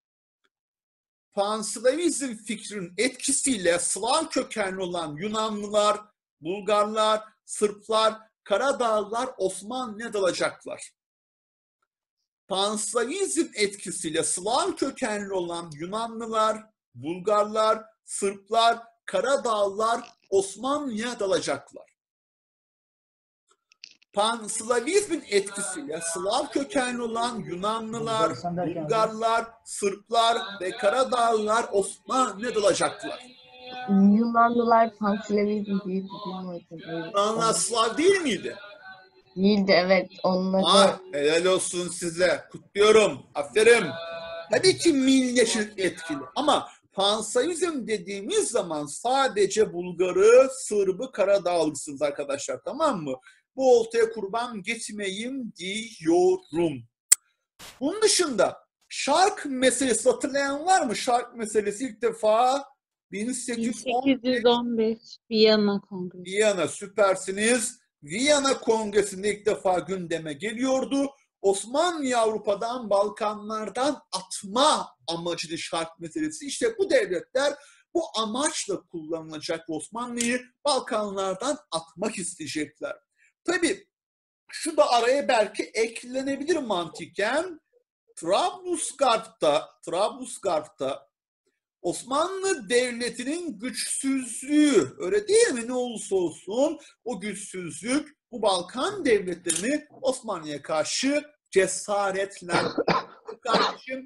Panslavizm fikrinin etkisiyle Slav kökenli olan Yunanlılar, Bulgarlar, Sırplar, Karadağlılar Osmanlı'ya dalacaklar. Panslavizm etkisiyle Slav kökenli olan Yunanlılar, Bulgarlar, Sırplar, Karadağlılar Osmanlı'ya dalacaklar. Panslavizmin etkisiyle Slav kökenli olan Yunanlılar, Bulgarlar, Sırplar ve Karadağlılar Osmanlı'ya dalacaklar. Yunanlılar Panslavizm değil. Yunanlılar Slav değil miydi? Değildi, evet. Onları... Helal olsun size. Kutluyorum. Aferin. Tabii ki milliyetçilik etkili ama Panslavizm dediğimiz zaman sadece Bulgarı, Sırbı, Karadağlısınız arkadaşlar, tamam mı? Bu oltaya kurban gitmeyin diyorum. Bunun dışında şark meselesi hatırlayan var mı? Şark meselesi ilk defa 1815 Viyana Kongresi. Viyana, süpersiniz. Viyana Kongresi'nde ilk defa gündeme geliyordu. Osmanlı'yı Avrupa'dan, Balkanlardan atma amacıydı şark meselesi. İşte bu devletler bu amaçla kullanılacak Osmanlı'yı Balkanlardan atmak isteyecekler. Tabii şu da araya belki eklenebilir mantıken. Trablusgarp'ta Osmanlı Devleti'nin güçsüzlüğü, öyle değil mi? Ne olursa olsun o güçsüzlük bu Balkan devletlerini Osmanlı'ya karşı cesaretlendirdi kardeşim.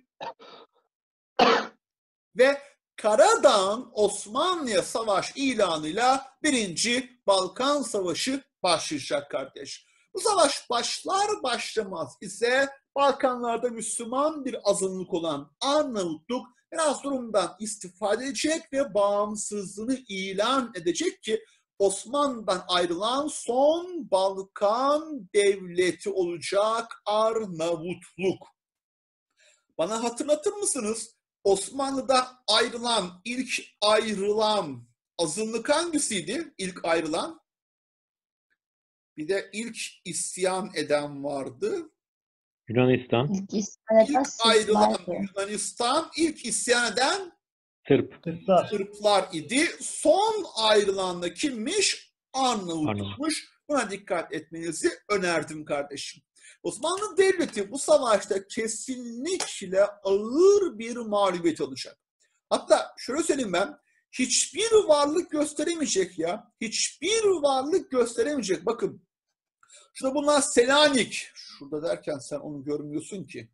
Ve Karadağ'ın Osmanlı'ya savaş ilanıyla 1. Balkan Savaşı başlayacak kardeş. Bu savaş başlar başlamaz ise Balkanlarda Müslüman bir azınlık olan Arnavutluk biraz durumdan istifade edecek ve bağımsızlığını ilan edecek ki Osmanlı'dan ayrılan son Balkan devleti olacak Arnavutluk. Bana hatırlatır mısınız? Osmanlı'da ilk ayrılan azınlık hangisiydi? İlk ayrılan? Bir de ilk isyan eden vardı. Yunanistan. İlk ayrılan Yunanistan, ilk isyan eden Sırplar idi. Son ayrılan da kimmiş? Arnavutlukmuş. Buna dikkat etmenizi önerdim kardeşim. Osmanlı Devleti bu savaşta kesinlikle ağır bir mağlubiyet alacak. Hatta şöyle söyleyeyim ben, hiçbir varlık gösteremeyecek ya. Hiçbir varlık gösteremeyecek. Bakın, şurada bunlar Selanik. Şurada derken sen onu görmüyorsun ki.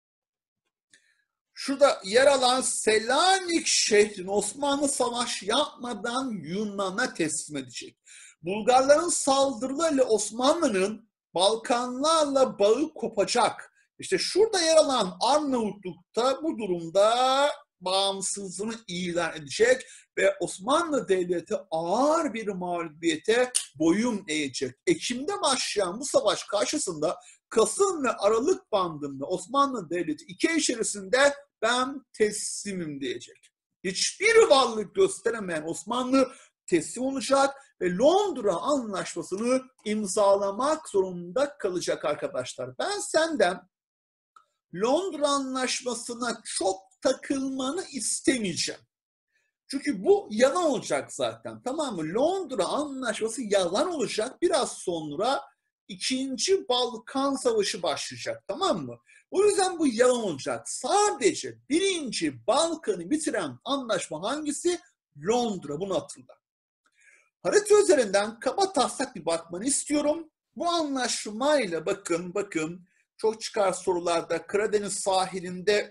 Şurada yer alan Selanik şehrini Osmanlı savaş yapmadan Yunan'a teslim edecek. Bulgarların saldırılarıyla Osmanlı'nın Balkanlarla bağı kopacak. İşte şurada yer alan Arnavutluk'ta bu durumda bağımsızlığını ilan edecek ve Osmanlı Devleti ağır bir mağlubiyete boyun eğecek. Ekim'de başlayan bu savaş karşısında Kasım ve Aralık bandında Osmanlı Devleti 2 ay içerisinde ben teslimim diyecek. Hiçbir varlık gösteremeyen Osmanlı teslim olacak ve Londra Anlaşması'nı imzalamak zorunda kalacak arkadaşlar. Ben senden Londra Anlaşması'na çok takılmanı istemeyeceğim. Çünkü bu yalan olacak zaten, tamam mı? Londra Anlaşması yalan olacak. Biraz sonra 2. Balkan Savaşı başlayacak, tamam mı? O yüzden bu yalan olacak. Sadece 1. Balkan'ı bitiren anlaşma hangisi? Londra, bunu hatırla. Harita üzerinden kaba taslak bir bakmanı istiyorum. Bu anlaşmayla bakın çok çıkar sorularda. Karadeniz sahilinde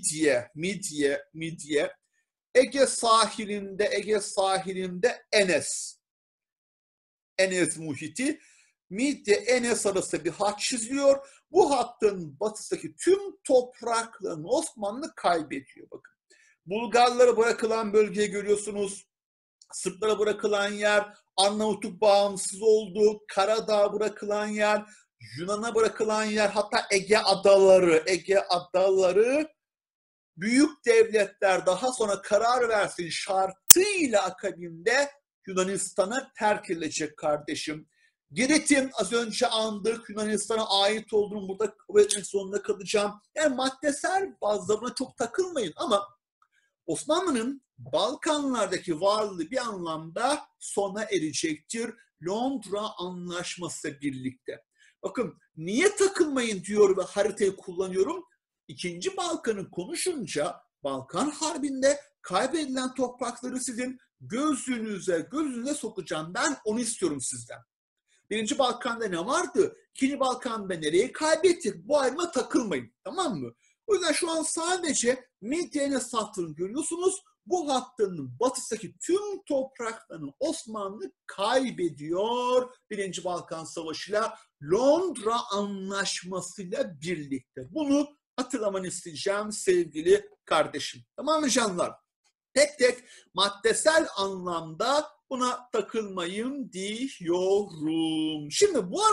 Midye, Ege sahilinde Enes muhiti, Midye Enes arasında bir hat çiziliyor. Bu hattın batısındaki tüm topraklarını Osmanlı kaybediyor. Bakın. Bulgarlara bırakılan bölgeyi görüyorsunuz. Sırplara bırakılan yer, Arnavutluk bağımsız oldu, Karadağ bırakılan yer, Yunan'a bırakılan yer, hatta Ege adaları büyük devletler daha sonra karar versin şartıyla akabinde Yunanistan'a terk edilecek kardeşim. Girit'in az önce andık, Yunanistan'a ait olduğunu burada kabul etmek zorunda kalacağım. Yani maddesel bazda buna çok takılmayın ama Osmanlı'nın Balkanlardaki varlığı bir anlamda sona erecektir. Londra Anlaşması birlikte. Bakın niye takılmayın diyor ve haritayı kullanıyorum. İkinci Balkan'ı konuşunca Balkan Harbi'nde kaybedilen toprakları sizin gözünüze sokacağım. Ben onu istiyorum sizden. Birinci Balkan'da ne vardı? İkinci Balkan'da nereyi kaybettik? Bu ayrıma takılmayın. Tamam mı? O yüzden şu an sadece Medya-Enes hattını görüyorsunuz. Bu hattının batısındaki tüm topraklarını Osmanlı kaybediyor. Birinci Balkan Savaşı'yla Londra Anlaşması'yla birlikte. Bunu hatırlamanı isteyeceğim sevgili kardeşim. Tamam mı canlar? Tek tek maddesel anlamda buna takılmayın diyorum. Şimdi bu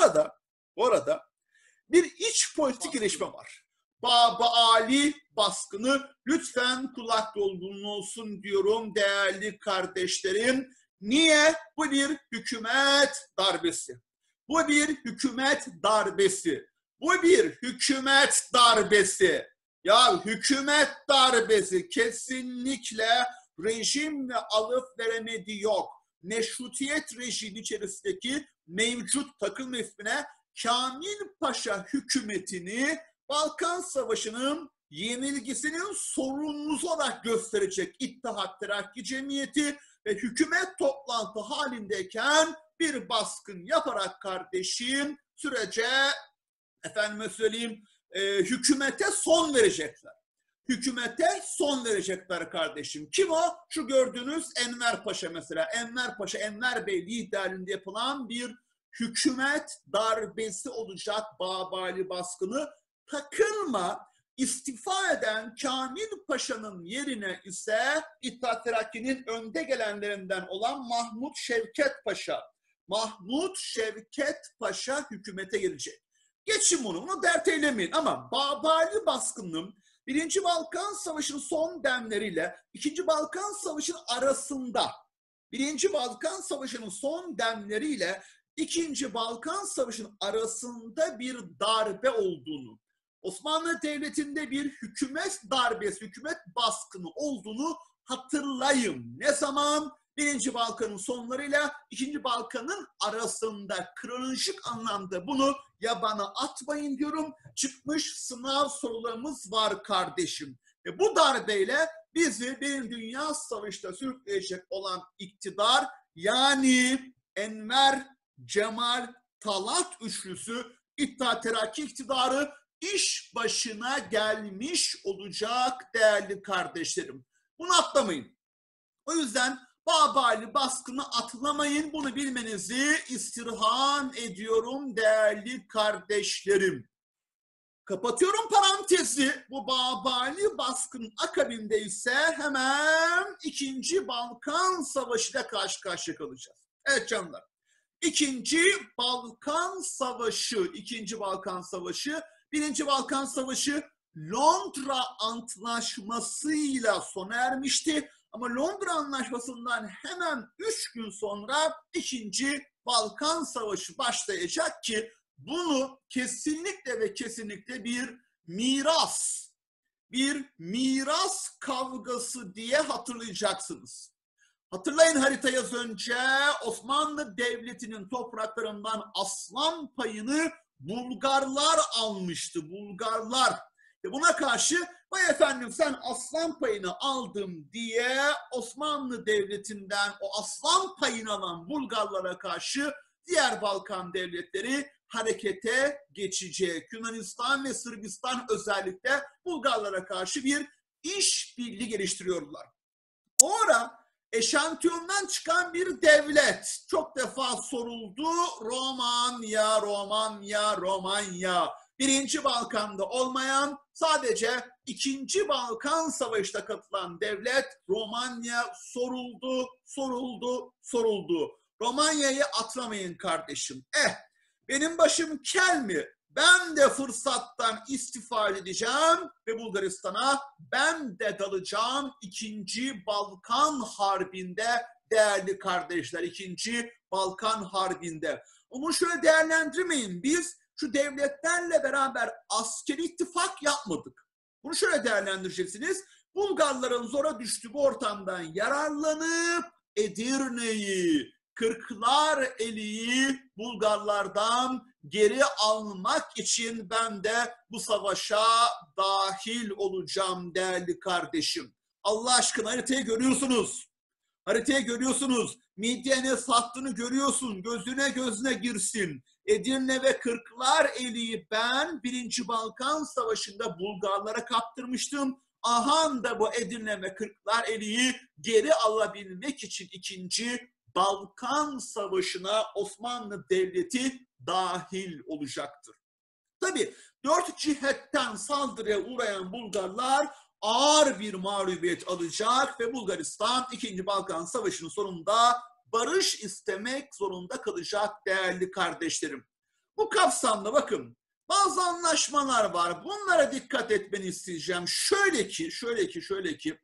arada bir iç politik gelişme var. Baba Ali baskını lütfen kulak dolgunluğu olsun diyorum değerli kardeşlerim. Niye? Bu bir hükümet darbesi. Bu bir hükümet darbesi. Bu bir hükümet darbesi. Ya hükümet darbesi kesinlikle rejimle alıp veremediği yok. Meşrutiyet rejimi içerisindeki mevcut takım ismine Kamil Paşa hükümetini Balkan Savaşı'nın yenilgisinin sorumlusu olarak gösterecek İttihat Terakki Cemiyeti ve hükümet toplantı halindeyken bir baskın yaparak kardeşim sürece efendime söyleyeyim hükümete son verecekler. Hükümete son verecekler kardeşim. Kim o? Şu gördüğünüz Enver Paşa mesela. Enver Paşa, Enver Bey liderliğinde yapılan bir hükümet darbesi olacak Babali baskını. Takılma, istifa eden Kamil Paşa'nın yerine ise İttihat Terakki'nin önde gelenlerinden olan Mahmut Şevket Paşa. Mahmut Şevket Paşa hükümete gelecek. Geçin bunu dert eylemeyin ama Babali baskının Birinci Balkan Savaşı'nın son demleriyle İkinci Balkan Savaşı'nın arasında Birinci Balkan Savaşı'nın son demleriyle İkinci Balkan Savaşı'nın arasında bir darbe olduğunu, Osmanlı Devleti'nde bir hükümet darbesi, hükümet baskını olduğunu hatırlayın. Ne zaman? Birinci Balkan'ın sonlarıyla İkinci Balkan'ın arasında kronolojik anlamda bunu yabana atmayın diyorum. Çıkmış sınav sorularımız var kardeşim. Ve bu darbeyle bizi bir dünya savaşta sürükleyecek olan iktidar yani Enver, Cemal, Talat üçlüsü İttihat Terakki iktidarı iş başına gelmiş olacak değerli kardeşlerim. Bunu atlamayın. O yüzden Babali baskını atlamayın. Bunu bilmenizi istirham ediyorum değerli kardeşlerim. Kapatıyorum parantezi. Bu Babali baskının akabinde ise hemen İkinci Balkan Savaşı ile karşı karşıya kalacağız. Evet canlar. İkinci Balkan Savaşı, Birinci Balkan Savaşı Londra Antlaşması'yla sona ermişti. Ama Londra Anlaşması'ndan hemen 3 gün sonra İkinci Balkan Savaşı başlayacak ki bunu kesinlikle ve kesinlikle bir miras kavgası diye hatırlayacaksınız. Hatırlayın haritayı az önce Osmanlı Devleti'nin topraklarından aslan payını Bulgarlar almıştı. Bulgarlar. Ve buna karşı vay efendim sen aslan payını aldım diye Osmanlı Devleti'nden o aslan payını alan Bulgarlara karşı diğer Balkan devletleri harekete geçecek. Yunanistan ve Sırbistan özellikle Bulgarlara karşı bir işbirliği geliştiriyorlar. Orada eşantiyondan çıkan bir devlet çok defa soruldu. Romanya. Birinci Balkan'da olmayan sadece İkinci Balkan Savaşı'na katılan devlet Romanya soruldu. Romanya'yı atlamayın kardeşim. Benim başım kel mi? Ben de fırsattan istifade edeceğim ve Bulgaristan'a ben de dalacağım. 2. Balkan Harbi'nde değerli kardeşler, 2. Balkan Harbi'nde. Ama şöyle değerlendirmeyin, biz şu devletlerle beraber askeri ittifak yapmadık. Bunu şöyle değerlendireceksiniz. Bulgarların zora düştüğü bu ortamdan yararlanıp Edirne'yi, Kırklareli'yi Bulgarlardan geri almak için ben de bu savaşa dahil olacağım değerli kardeşim. Allah aşkına haritayı görüyorsunuz. Haritayı görüyorsunuz. Midye'ne sattığını görüyorsun. Gözüne girsin. Edirne ve Kırklareli'yi ben 1. Balkan Savaşı'nda Bulgarlara kaptırmıştım. Ahan da bu Edirne ve Kırklareli'yi geri alabilmek için 2. Balkan Savaşı'na Osmanlı Devleti dahil olacaktır. Tabii 4 cihetten saldırıya uğrayan Bulgarlar ağır bir mağlubiyet alacak ve Bulgaristan 2. Balkan Savaşı'nın sonunda barış istemek zorunda kalacak değerli kardeşlerim. Bu kapsamda bakın bazı anlaşmalar var. Bunlara dikkat etmeni isteyeceğim. Şöyle ki.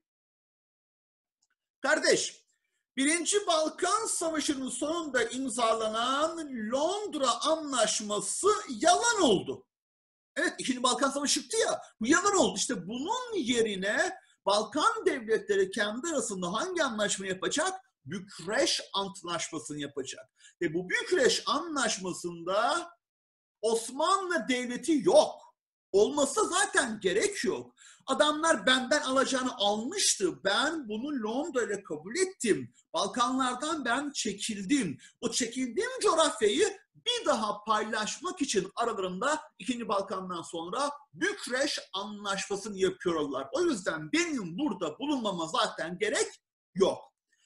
Kardeş, 1. Balkan Savaşı'nın sonunda imzalanan Londra Anlaşması yalan oldu. Evet, 2. Balkan Savaşı çıktı ya, bu yalan oldu. İşte bunun yerine Balkan devletleri kendi arasında hangi anlaşma yapacak? Bükreş Antlaşması'nı yapacak. Ve bu Bükreş Antlaşması'nda Osmanlı Devleti yok. Olmasa zaten gerek yok. Adamlar benden alacağını almıştı. Ben bunu Londra ile kabul ettim. Balkanlardan ben çekildim. O çekildiğim coğrafyayı bir daha paylaşmak için aralarında 2. Balkan'dan sonra Bükreş Anlaşması'nı yapıyorlar. O yüzden benim burada bulunmama zaten gerek yok.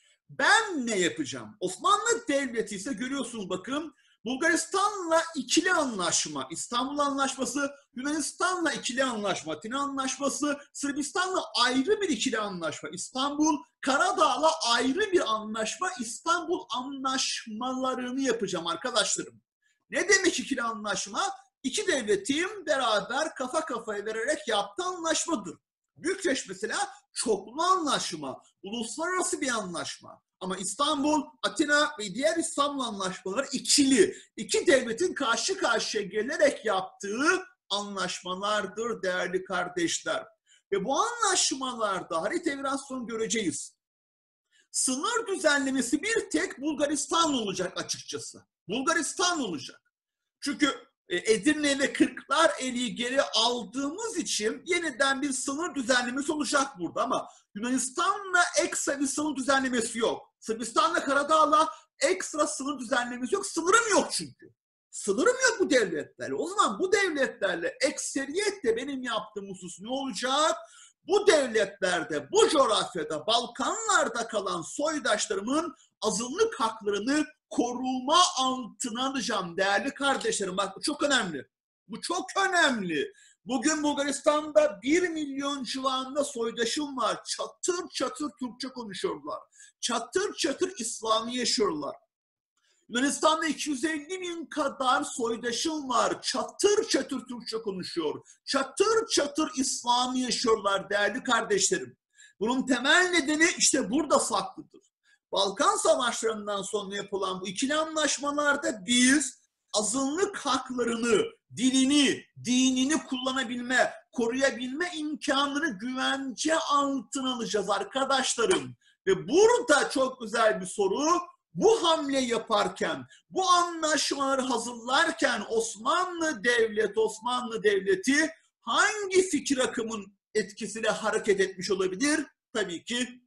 Ben ne yapacağım? Osmanlı Devleti ise görüyorsunuz bakın, Bulgaristan'la ikili anlaşma, İstanbul Anlaşması, Yunanistan'la ikili anlaşma, Atina Anlaşması, Sırbistan'la ayrı bir ikili anlaşma, İstanbul, Karadağ'la ayrı bir anlaşma, İstanbul anlaşmalarını yapacağım arkadaşlarım. Ne demek ikili anlaşma? İki devletin beraber kafa kafaya vererek yaptığı anlaşmadır. Bükreş mesela çoklu anlaşma, uluslararası bir anlaşma. Ama İstanbul, Atina ve diğer İstanbul anlaşmaları ikili. İki devletin karşı karşıya gelerek yaptığı anlaşmalardır değerli kardeşler. Ve bu anlaşmalarda haritayı biraz sonra göreceğiz. Sınır düzenlemesi bir tek Bulgaristan olacak açıkçası. Bulgaristan olacak. Çünkü Edirne ve Kırklareli'yi geri aldığımız için yeniden bir sınır düzenlemesi olacak burada ama Yunanistan'la ekstra bir sınır düzenlemesi yok. Sırbistan'la Karadağ'la ekstra sınır düzenlemesi yok. Sınırım yok çünkü. Sınırım yok bu devletlerle. O zaman bu devletlerle ekseriyetle benim yaptığım husus ne olacak? Bu devletlerde, bu coğrafyada, Balkanlarda kalan soydaşlarımın azınlık haklarını koruma altına alacağım değerli kardeşlerim. Bak bu çok önemli. Bu çok önemli. Bugün Bulgaristan'da 1 milyon civarında soydaşım var. Çatır çatır Türkçe konuşuyorlar. Çatır çatır İslami yaşıyorlar. Yunanistan'da 250 bin kadar soydaşım var. Çatır çatır Türkçe konuşuyor. Çatır çatır İslami yaşıyorlar değerli kardeşlerim. Bunun temel nedeni işte burada saklıdır. Balkan Savaşları'ndan sonra yapılan bu ikili anlaşmalarda biz azınlık haklarını, dilini, dinini kullanabilme, koruyabilme imkanını güvence altına alacağız arkadaşlarım. Ve burada çok güzel bir soru. Bu hamle yaparken, bu anlaşmaları hazırlarken Osmanlı Devleti hangi fikir akımın etkisiyle hareket etmiş olabilir? Tabii ki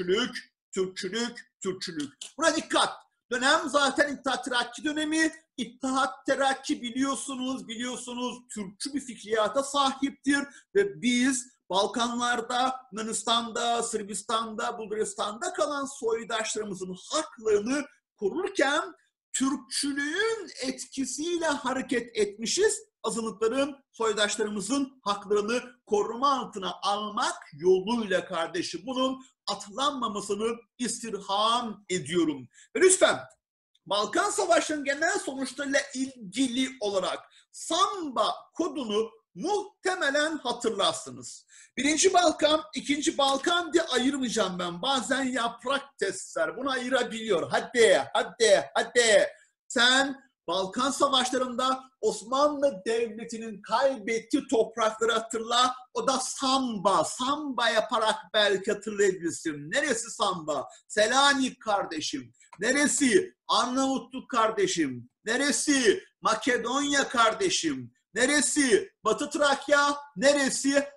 Türkçülük. Buna dikkat. Dönem zaten İttihat Terakki dönemi. İttihat Terakki biliyorsunuz Türkçü bir fikriyata sahiptir ve biz Balkanlarda, Yunanistan'da, Sırbistan'da, Bulgaristan'da kalan soydaşlarımızın haklarını korurken Türkçülüğün etkisiyle hareket etmişiz. Azınlıkların, soydaşlarımızın haklarını koruma altına almak yoluyla kardeşim. Bunun atlanmamasını istirham ediyorum. Ve lütfen Balkan Savaşları'nın genel sonuçlarıyla ilgili olarak Samba kodunu muhtemelen hatırlarsınız. Birinci Balkan, ikinci Balkan diye ayırmayacağım ben. Bazen yaprak testler bunu ayırabiliyor. Hadi. Sen Balkan Savaşları'nda Osmanlı Devleti'nin kaybettiği toprakları hatırla. O da Samba. Samba yaparak belki hatırlayabilirsin. Neresi Samba? Selanik kardeşim. Neresi? Arnavutluk kardeşim. Neresi? Makedonya kardeşim. Neresi? Batı Trakya. Neresi?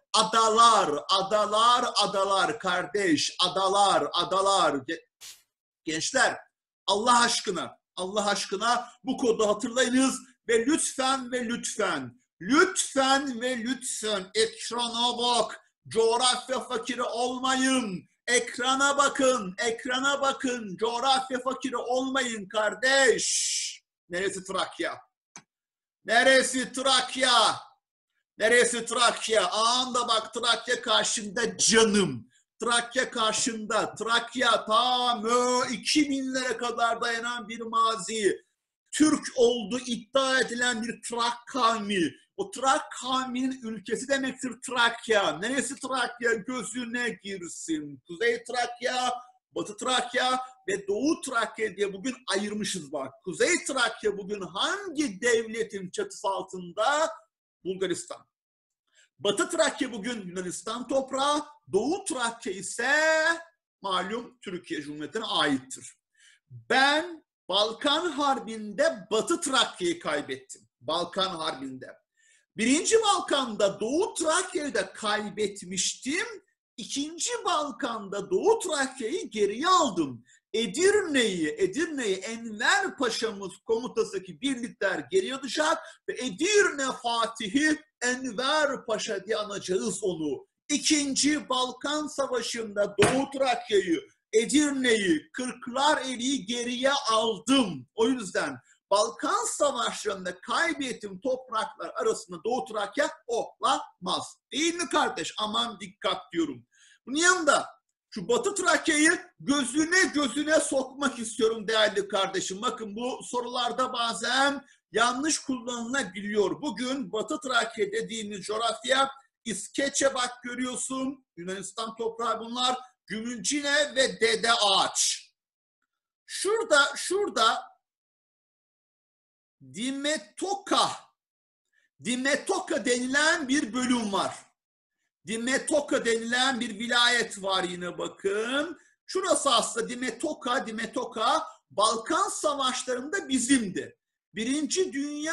Adalar kardeş. Adalar. Gençler, Allah aşkına bu kodu hatırlayınız ve lütfen ekrana bak. Coğrafya fakiri olmayın. Ekrana bakın. Coğrafya fakiri olmayın kardeş. Neresi Trakya? Anda bak, Trakya karşında canım. Trakya tam 2000'lere kadar dayanan bir mazi. Türk olduğu iddia edilen bir Trak kavmi. O Trak kavminin ülkesi demektir Trakya. Neresi Trakya? Gözüne girsin. Kuzey Trakya, Batı Trakya ve Doğu Trakya diye bugün ayırmışız bak. Kuzey Trakya bugün hangi devletin çatısı altında? Bulgaristan. Batı Trakya bugün Yunanistan toprağı, Doğu Trakya ise malum Türkiye Cumhuriyeti'ne aittir. Ben Balkan Harbi'nde Batı Trakya'yı kaybettim. Balkan Harbi'nde. Birinci Balkan'da Doğu Trakya'yı da kaybetmiştim. İkinci Balkan'da Doğu Trakya'yı geriye aldım. Edirne'yi Enver Paşa'mız komutasındaki birlikler geri alacak ve Edirne Fatihi Enver Paşa diye anacağız onu. İkinci Balkan Savaşı'nda Doğu Trakya'yı, Edirne'yi, Kırklareli'yi geriye aldım. O yüzden Balkan Savaşları'nda kaybettiğim topraklar arasında Doğu Trakya olamaz. Değil mi kardeş? Aman dikkat diyorum. Bunun yanında şu Batı Trakya'yı gözüne sokmak istiyorum değerli kardeşim. Bakın bu sorularda bazen yanlış kullanılabiliyor. Bugün Batı Trakya dediğimiz coğrafya İskeçe bak görüyorsun. Yunanistan toprağı bunlar. Gümülcine ve Dede Ağaç. Şurada Dimetoka denilen bir bölüm var. Dimetoka denilen bir vilayet var yine bakın. Şurası aslında Dimetoka Balkan Savaşları'nda bizimdi. Birinci Dünya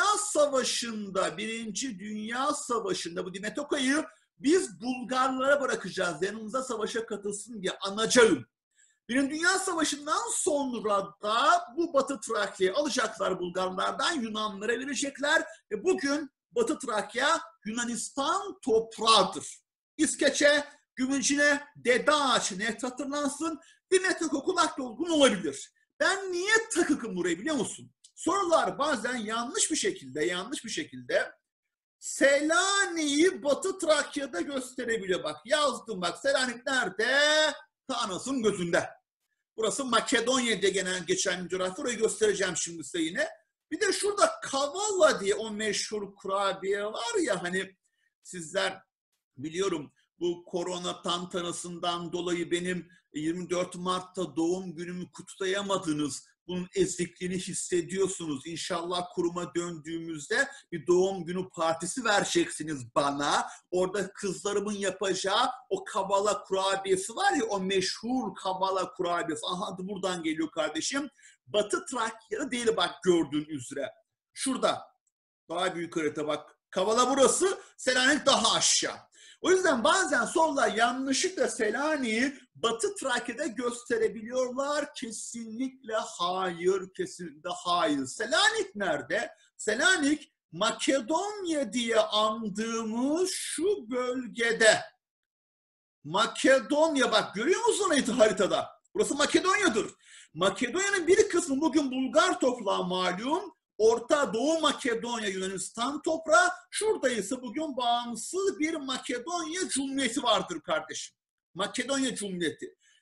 Savaşı'nda bu Dimetoka'yı biz Bulgarlara bırakacağız. Yanımıza savaşa katılsın diye anacağım. Birinci Dünya Savaşı'ndan sonra da bu Batı Trakya'yı alacaklar Bulgarlardan, Yunanlara verecekler. Ve bugün Batı Trakya Yunanistan toprağıdır. İskeçe, Gümülcine, Dede Ağaç net hatırlansın. Dimetoka kulak dolgun olabilir. Ben niye takıkım burayı biliyor musun? Sorular bazen yanlış bir şekilde Selanik'i Batı Trakya'da gösterebiliyor. Bak yazdım bak, Selanik nerede? Tanrısının gözünde. Burası Makedonya diye geçen bir coğrafya. Orayı göstereceğim şimdi size yine. Bir de şurada Kavala diye o meşhur kurabiye var ya, hani sizler biliyorum bu korona tantanasından dolayı benim 24 Mart'ta doğum günümü kutlayamadınız. Bunun ezikliğini hissediyorsunuz. İnşallah kuruma döndüğümüzde bir doğum günü partisi vereceksiniz bana. Orada kızlarımın yapacağı o Kavala kurabiyesi var ya, o meşhur Kavala kurabiyesi. Aha adı buradan geliyor kardeşim. Batı Trakya'da değil bak gördüğün üzere. Şurada daha büyük harita bak. Kavala burası, Selanik daha aşağı. O yüzden bazen sorular yanlışlıkla Selanik'i Batı Trakya'da gösterebiliyorlar. Kesinlikle hayır. Selanik nerede? Selanik Makedonya diye andığımız şu bölgede. Makedonya bak görüyor musun haritada? Burası Makedonya'dır. Makedonya'nın bir kısmı bugün Bulgar toprağı malum. Orta Doğu Makedonya Yunanistan toprağı. Şurada ise bugün bağımsız bir Makedonya Cumhuriyeti vardır kardeşim. Makedonya Cumhuriyeti.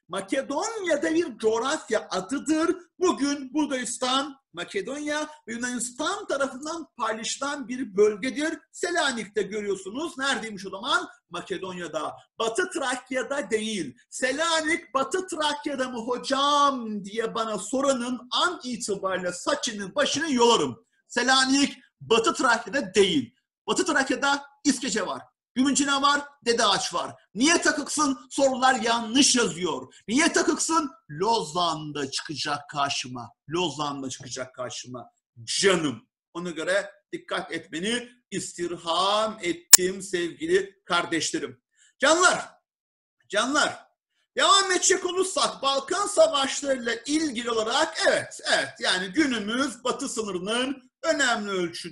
Makedonya'da bir coğrafya adıdır. Bugün Bulgaristan, Makedonya ve Yunanistan tarafından paylaşılan bir bölgedir. Selanik'te görüyorsunuz. Neredeymiş o zaman? Makedonya'da. Batı Trakya'da değil. Selanik Batı Trakya'da mı hocam diye bana soranın an itibariyle saçını başını yolarım. Selanik Batı Trakya'da değil. Batı Trakya'da İskece var. Gümüncine var, Dede Ağaç var. Niye takıksın? Sorular yanlış yazıyor. Niye takıksın? Lozan'da çıkacak karşıma. Lozan'da çıkacak karşıma. Canım. Ona göre dikkat etmeni istirham ettim sevgili kardeşlerim. Canlar, canlar. Devam edecek olursak Balkan Savaşları'yla ilgili olarak evet yani günümüz Batı sınırının önemli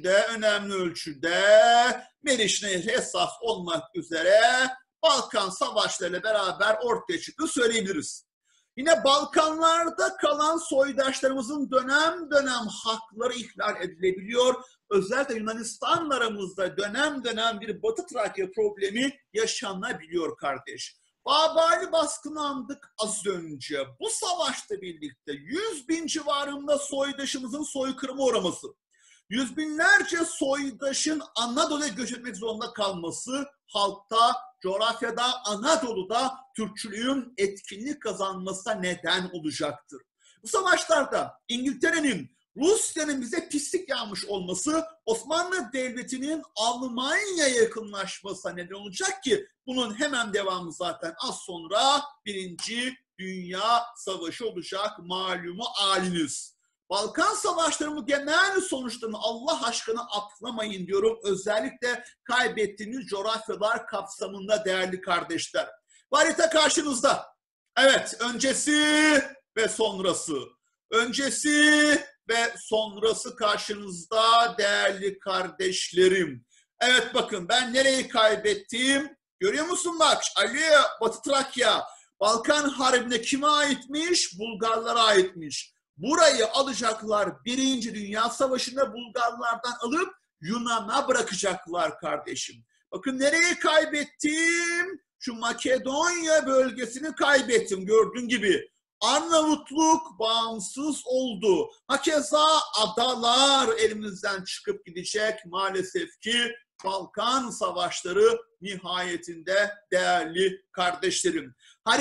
ölçüde Meriç Nehri esas olmak üzere Balkan Savaşları'yla beraber ortaya çıktığını söyleyebiliriz. Yine Balkanlarda kalan soydaşlarımızın dönem dönem hakları ihlal edilebiliyor. Özellikle Yunanistan'la aramızda dönem dönem bir Batı Trakya problemi yaşanabiliyor kardeş. Babali baskını andık az önce. Bu savaşla birlikte 100.000 civarında soydaşımızın soykırıma uğraması, yüz binlerce soydaşın Anadolu'ya göç etmek zorunda kalması, halkta, coğrafyada, Anadolu'da Türkçülüğün etkinlik kazanmasına neden olacaktır. Bu savaşlarda İngiltere'nin, Rusya'nın bize pislik yağmış olması, Osmanlı Devleti'nin Almanya'ya yakınlaşmasına neden olacak ki bunun hemen devamı zaten az sonra Birinci Dünya Savaşı olacak malumu haliniz. Balkan Savaşları'nın genel sonuçlarını Allah aşkına atlamayın diyorum. Özellikle kaybettiğiniz coğrafyalar kapsamında değerli kardeşler. Harita karşınızda. Evet, öncesi ve sonrası. Öncesi ve sonrası karşınızda değerli kardeşlerim. Evet bakın ben nereyi kaybettim? Görüyor musun bak? Ali, Batı Trakya. Balkan Harbi'ne kime aitmiş? Bulgarlara aitmiş. Burayı alacaklar Birinci Dünya Savaşı'nda Bulgarlardan alıp Yunan'a bırakacaklar kardeşim. Bakın nereyi kaybettim? Şu Makedonya bölgesini kaybettim gördüğün gibi. Arnavutluk bağımsız oldu. Hakeza adalar elimizden çıkıp gidecek maalesef ki Balkan Savaşları nihayetinde değerli kardeşlerim.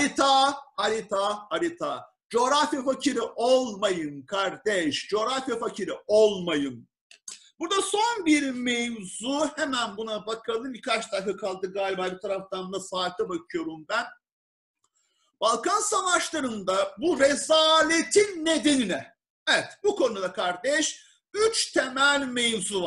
Harita. Coğrafya fakiri olmayın kardeş. Coğrafya fakiri olmayın. Burada son bir mevzu. Hemen buna bakalım. Birkaç dakika kaldı galiba. Bir taraftan da saate bakıyorum ben. Balkan Savaşları'nda bu rezaletin nedenine. Evet bu konuda kardeş 3 temel mevzu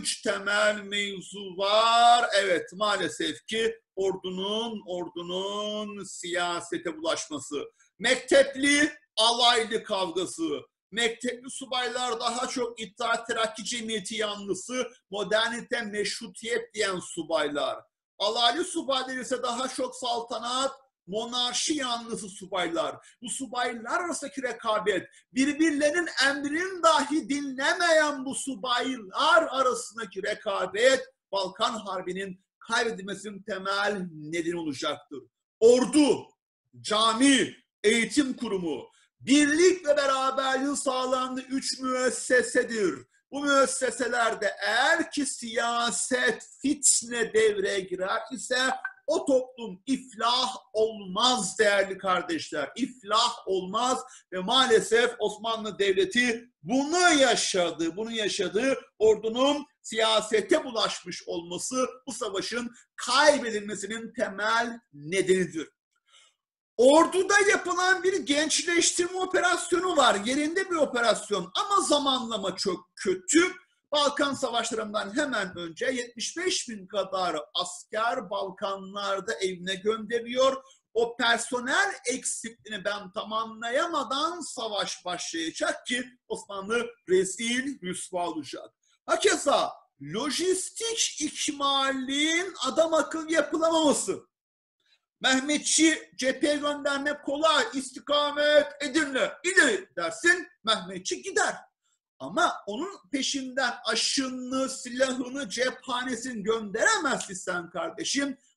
var. Evet maalesef ki ordunun siyasete bulaşması. Mektepli alaylı kavgası. Mektepli subaylar daha çok İttihat Terakki Cemiyeti yanlısı, modernite, meşrutiyet diyen subaylar. Alaylı subaylar ise daha çok saltanat, monarşi yanlısı subaylar. Bu subaylar arasındaki rekabet, birbirlerinin emrinin dahi dinlemeyen bu subaylar arasındaki rekabet, Balkan Harbi'nin kaybedilmesinin temel nedeni olacaktır. Ordu, cami, eğitim kurumu, birlik ve beraberliğin sağlandığı 3 müessesedir. Bu müesseselerde eğer ki siyaset, fitne devreye girer ise o toplum iflah olmaz değerli kardeşler. İflah olmaz ve maalesef Osmanlı Devleti bunu yaşadı. Ordunun siyasete bulaşmış olması bu savaşın kaybedilmesinin temel nedenidir. Orduda yapılan bir gençleştirme operasyonu var. Yerinde bir operasyon ama zamanlama çok kötü. Balkan Savaşları'ndan hemen önce 75.000 kadar asker Balkanlarda evine gönderiyor. O personel eksikliğini ben tamamlayamadan savaş başlayacak ki Osmanlı rezil rüsva olacak. Hakeza lojistik ikmalin adam akıllı yapılamaması. Mehmetçi cepheye göndermek kolay, istikamet Edirne, ileri dersin, Mehmetçi gider. Ama onun peşinden aşını, silahını, cephanesini gönderemezsin sen kardeşim.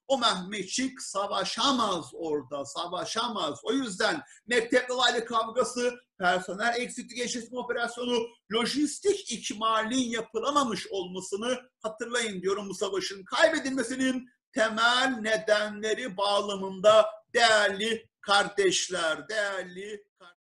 O Mehmetçik savaşamaz orada, savaşamaz. O yüzden mektep dolaylı kavgası, personel eksikliği geçiştirme operasyonu, lojistik ikmalin yapılamamış olmasını hatırlayın diyorum bu savaşın kaybedilmesinin temel nedenleri bağlamında değerli kardeşler, değerli kardeşler.